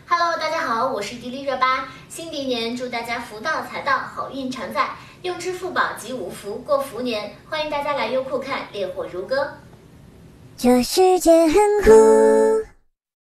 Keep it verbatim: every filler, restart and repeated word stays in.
Hello， 大家好，我是迪丽热巴。新的一年，祝大家福到财到，好运常在，用支付宝集五福过福年。欢迎大家来优酷看《烈火如歌》。 这世界很酷。